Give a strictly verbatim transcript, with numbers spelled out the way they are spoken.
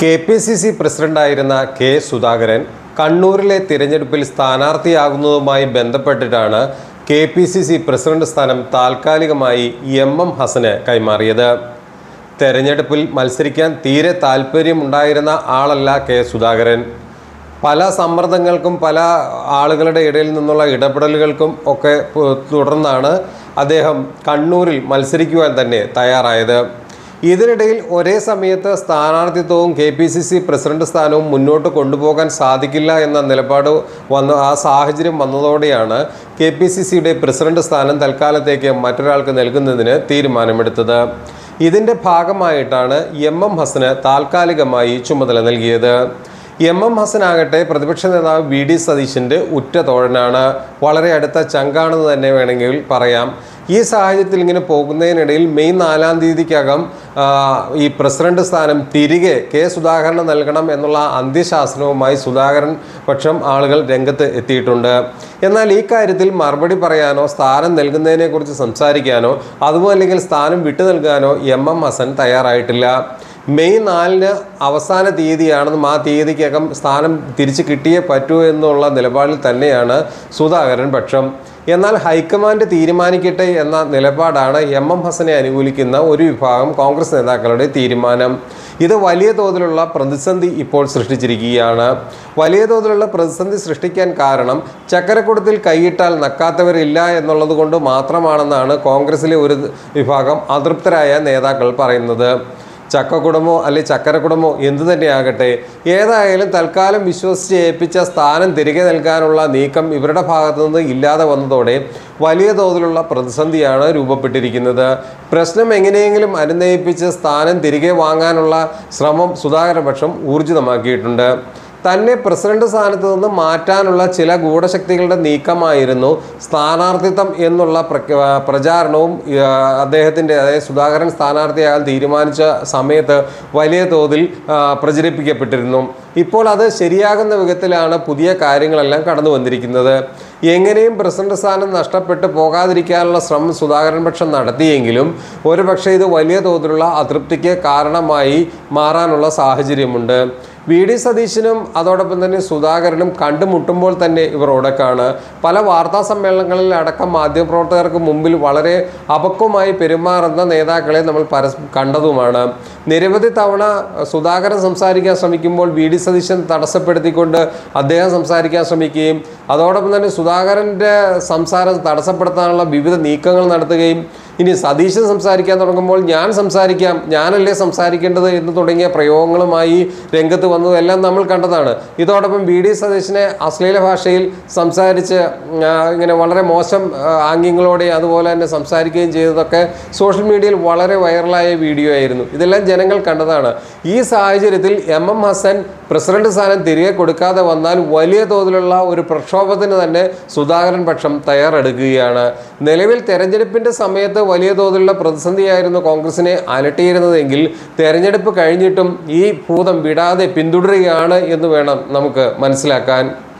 K P C C പ്രസിഡന്റായിരുന്ന K Sudhakaran കണ്ണൂരിലെ തിരഞ്ഞെടുപ്പിൽ സ്ഥാനാർത്ഥിയാകുന്നതുമായി ബന്ധപ്പെട്ടിട്ടാണ് K P C C president സ്ഥാനം താൽക്കാലികമായി എം എം ഹസന് കൈമാറിയത്. തെരഞ്ഞെടുപ്പിൽ മത്സരിക്കാൻ തീരെ താല്പര്യമുണ്ടായിരുന്ന ആളല്ല കെ സുധാകരൻ. പല സമ്മർദ്ദങ്ങൾക്കും പല ആളുകളുടെ ഇടയിൽ നിന്നുള്ള ഇടപെടലുകൾക്കും ഒക്കെ തുടർന്നാണ് അദ്ദേഹം കണ്ണൂരിൽ മത്സരിക്കുവാൻ തന്നെ തയ്യാറായത്. ഇതിനിടയിൽ ഒരേ സമയത്ത് സ്ഥാനാർത്ഥിത്വവും K P C C president സ്ഥാനവും മുന്നോട്ട് കൊണ്ടുപോകാൻ സാധിക്കില്ല എന്ന നിലപാട് വന്ന ആ സാഹചര്യം വന്നതോടെയാണ് കെ പി സി സിയുടെ പ്രസിഡന്റ് സ്ഥാനം തൽക്കാലത്തേക്ക് മറ്റൊരാൾക്ക് നൽകുന്നതിന് തീരുമാനമെടുത്തത്. ഇതിൻ്റെ ഭാഗമായിട്ടാണ് എം എം ഹസന് താൽക്കാലികമായി ചുമതല നൽകിയത്. എം എം ഹസനാകട്ടെ പ്രതിപക്ഷ നേതാവ് വി ഡി സതീശൻ്റെ ഉറ്റ തോഴനാണ്, വളരെ അടുത്ത ചങ്കാണെന്ന് തന്നെ വേണമെങ്കിൽ പറയാം. ഈ സാഹചര്യത്തിൽ ഇങ്ങനെ പോകുന്നതിനിടയിൽ മെയ് നാലാം തീയതിക്കകം ഈ പ്രസിഡന്റ് സ്ഥാനം തിരികെ കെ സുധാകരന് നൽകണം എന്നുള്ള അന്ത്യശാസനവുമായി സുധാകരൻ പക്ഷം ആളുകൾ രംഗത്ത് എത്തിയിട്ടുണ്ട്. എന്നാൽ ഈ കാര്യത്തിൽ മറുപടി പറയാനോ സ്ഥാനം നൽകുന്നതിനെക്കുറിച്ച് സംസാരിക്കാനോ അതുമല്ലെങ്കിൽ സ്ഥാനം വിട്ടു നൽകാനോ എം എം ഹസൻ തയ്യാറായിട്ടില്ല. മെയ് നാലിന് അവസാന തീയതിയാണെന്നും ആ തീയതിക്കകം സ്ഥാനം തിരിച്ചു കിട്ടിയേ പറ്റൂ എന്നുള്ള നിലപാടിൽ തന്നെയാണ് സുധാകരൻ പക്ഷം. എന്നാൽ ഹൈക്കമാൻഡ് തീരുമാനിക്കട്ടെ എന്ന നിലപാടാണ് എം എം ഹസനെ അനുകൂലിക്കുന്ന ഒരു വിഭാഗം കോൺഗ്രസ് നേതാക്കളുടെ തീരുമാനം. ഇത് വലിയ തോതിലുള്ള പ്രതിസന്ധി ഇപ്പോൾ സൃഷ്ടിച്ചിരിക്കുകയാണ്. വലിയ തോതിലുള്ള പ്രതിസന്ധി സൃഷ്ടിക്കാൻ കാരണം ചക്കരക്കുടത്തിൽ കൈയിട്ടാൽ നക്കാത്തവരില്ല എന്നുള്ളത് കൊണ്ട് മാത്രമാണെന്നാണ് കോൺഗ്രസിലെ ഒരു വിഭാഗം അതൃപ്തരായ നേതാക്കൾ പറയുന്നത്. ചക്കക്കുടമോ അല്ലെങ്കിൽ ചക്കരക്കുടമോ എന്തു തന്നെയാകട്ടെ, ഏതായാലും തൽക്കാലം വിശ്വസിച്ച് ഏൽപ്പിച്ച സ്ഥാനം തിരികെ നൽകാനുള്ള നീക്കം ഇവരുടെ ഭാഗത്തു നിന്ന് ഇല്ലാതെ വന്നതോടെ വലിയ തോതിലുള്ള പ്രതിസന്ധിയാണ് രൂപപ്പെട്ടിരിക്കുന്നത്. പ്രശ്നം എങ്ങനെയെങ്കിലും അനുനയിപ്പിച്ച് സ്ഥാനം തിരികെ വാങ്ങാനുള്ള ശ്രമം സുധാകരപക്ഷം ഊർജിതമാക്കിയിട്ടുണ്ട്. തന്നെ പ്രസിഡന്റ് സ്ഥാനത്ത് നിന്ന് മാറ്റാനുള്ള ചില ഗൂഢശക്തികളുടെ നീക്കമായിരുന്നു സ്ഥാനാർത്ഥിത്വം എന്നുള്ള പ്രചാരണവും അദ്ദേഹത്തിൻ്റെ അതായത് സുധാകരൻ സ്ഥാനാർത്ഥിയാകാൻ തീരുമാനിച്ച സമയത്ത് വലിയ തോതിൽ പ്രചരിപ്പിക്കപ്പെട്ടിരുന്നു. ഇപ്പോൾ അത് ശരിയാകുന്ന വിധത്തിലാണ് പുതിയ കാര്യങ്ങളെല്ലാം കടന്നു വന്നിരിക്കുന്നത്. എങ്ങനെയും പ്രസിഡന്റ് സ്ഥാനം നഷ്ടപ്പെട്ടു പോകാതിരിക്കാനുള്ള ശ്രമം സുധാകരൻ പക്ഷം നടത്തിയെങ്കിലും ഒരു പക്ഷേ ഇത് വലിയ തോതിലുള്ള അതൃപ്തിക്ക് കാരണമായി മാറാനുള്ള സാഹചര്യമുണ്ട്. വി ഡി സതീശനും അതോടൊപ്പം തന്നെ സുധാകരനും കണ്ടുമുട്ടുമ്പോൾ തന്നെ ഇവർ ഉടക്കാണ്. പല വാർത്താ സമ്മേളനങ്ങളിൽ അടക്കം മാധ്യമപ്രവർത്തകർക്ക് മുമ്പിൽ വളരെ അപക്വമായി പെരുമാറുന്ന നേതാക്കളെ നമ്മൾ പരസ് കണ്ടതുമാണ്. നിരവധി തവണ സുധാകരൻ സംസാരിക്കാൻ ശ്രമിക്കുമ്പോൾ വി ഡി സതീശൻ തടസ്സപ്പെടുത്തിക്കൊണ്ട് അദ്ദേഹം സംസാരിക്കാൻ ശ്രമിക്കുകയും അതോടൊപ്പം തന്നെ സുധാകരൻ്റെ സംസാരം തടസ്സപ്പെടുത്താനുള്ള വിവിധ നീക്കങ്ങൾ നടത്തുകയും ഇനി സതീശൻ സംസാരിക്കാൻ തുടങ്ങുമ്പോൾ ഞാൻ സംസാരിക്കാം, ഞാനല്ലേ സംസാരിക്കേണ്ടത് എന്ന് തുടങ്ങിയ പ്രയോഗങ്ങളുമായി രംഗത്ത് വന്നതെല്ലാം നമ്മൾ കണ്ടതാണ്. ഇതോടൊപ്പം വി ഡി സതീശനെ അശ്ലീല ഭാഷയിൽ സംസാരിച്ച് ഇങ്ങനെ വളരെ മോശം ആംഗ്യങ്ങളോടെ അതുപോലെ തന്നെ സംസാരിക്കുകയും ചെയ്തതൊക്കെ സോഷ്യൽ മീഡിയയിൽ വളരെ വൈറലായ വീഡിയോ ആയിരുന്നു. ഇതെല്ലാം ജനങ്ങൾ കണ്ടതാണ്. ഈ സാഹചര്യത്തിൽ എം എം ഹസൻ പ്രസിഡന്റ് സ്ഥാനം തിരികെ കൊടുക്കാതെ വന്നാൽ വലിയ തോതിലുള്ള ഒരു പ്രക്ഷോഭത്തിന് തന്നെ സുധാകരൻ പക്ഷം തയ്യാറെടുക്കുകയാണ്. നിലവിൽ തെരഞ്ഞെടുപ്പിൻ്റെ സമയത്ത് വലിയ തോതിലുള്ള പ്രതിസന്ധിയായിരുന്നു കോൺഗ്രസിനെ അലട്ടിയിരുന്നതെങ്കിൽ തെരഞ്ഞെടുപ്പ് കഴിഞ്ഞിട്ടും ഈ ഭൂതം വിടാതെ പിന്തുടരുകയാണ് എന്ന് വേണം നമുക്ക് മനസ്സിലാക്കാൻ.